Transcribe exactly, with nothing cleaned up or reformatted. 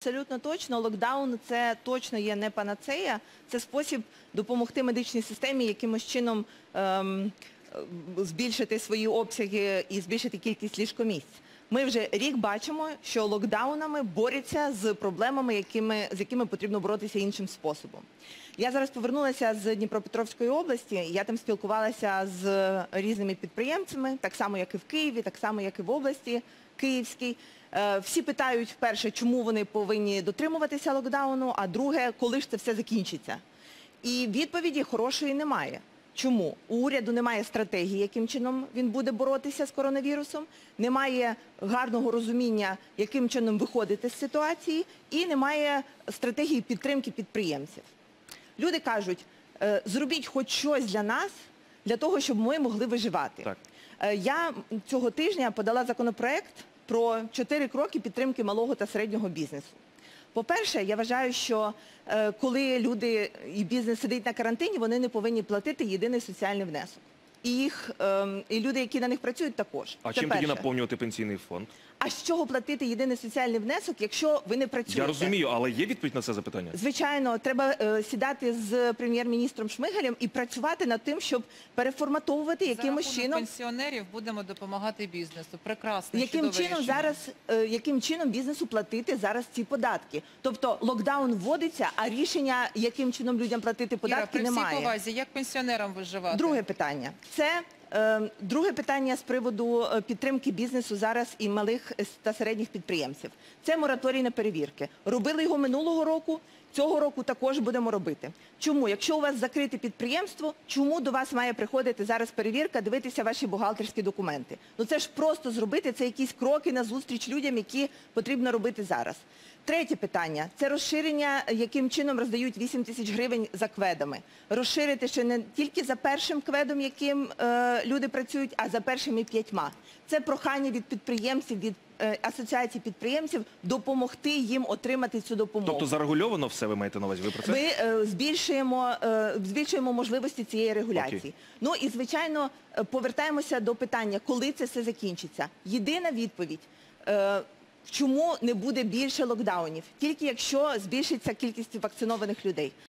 Абсолютно точно. Локдаун – це точно є не панацея. Це спосіб допомогти медичній системі якимось чином ем, збільшити свої обсяги і збільшити кількість ліжкомісць. Ми вже рік бачимо, що локдаунами борються з проблемами, якими, з якими потрібно боротися іншим способом. Я зараз повернулася з Дніпропетровської області, я там спілкувалася з різними підприємцями, так само, як і в Києві, так само, як і в області Київській. Всі питають, перше, чому вони повинні дотримуватися локдауну, а друге, коли ж це все закінчиться. І відповіді хорошої немає. Чому? У уряду немає стратегії, яким чином він буде боротися з коронавірусом, немає гарного розуміння, яким чином виходити з ситуації, і немає стратегії підтримки підприємців. Люди кажуть, зробіть хоч щось для нас, для того, щоб ми могли виживати. Так. Я цього тижня подала законопроект про чотири кроки підтримки малого та середнього бізнесу. По-перше, я вважаю, що е, коли люди і бізнес сидить на карантині, вони не повинні платити єдиний соціальний внесок. І, їх, е, і люди, які на них працюють, також. А Це чим перше. тоді наповнювати пенсійний фонд? А з чого платити єдиний соціальний внесок, якщо ви не працюєте? Я розумію, але є відповідь на це запитання? Звичайно, треба е, сідати з прем'єр-міністром Шмигалем і працювати над тим, щоб переформатовувати якимось чином. За рахунок пенсіонерів будемо допомагати бізнесу. Прекрасно, яким чудове чином рішення. зараз, е, яким чином бізнесу платити зараз ці податки? Тобто локдаун вводиться, а рішення, яким чином людям платити податки, Іра, немає. при всій повазі, як пенсіонерам виживати? Друге питання. Це е, друге питання з приводу підтримки бізнесу зараз і малих та середніх підприємців. Це мораторій на перевірки. Робили його минулого року, цього року також будемо робити. Чому? Якщо у вас закрите підприємство, чому до вас має приходити зараз перевірка, дивитися ваші бухгалтерські документи? Ну це ж просто зробити, це якісь кроки назустріч людям, які потрібно робити зараз. Третє питання – це розширення, яким чином роздають вісім тисяч гривень за кведами. Розширити ще не тільки за першим кведом, яким е, люди працюють, а за першими п'ятьма. Це прохання від підприємців, від е, асоціації підприємців допомогти їм отримати цю допомогу. Тобто зарегульовано все, ви маєте на увазі? Ви про це? Ми е, збільшуємо, е, збільшуємо можливості цієї регуляції. Окей. Ну і, звичайно, повертаємося до питання, коли це все закінчиться. Єдина відповідь е, – чому не буде більше локдаунів? Тільки якщо збільшиться кількість вакцинованих людей.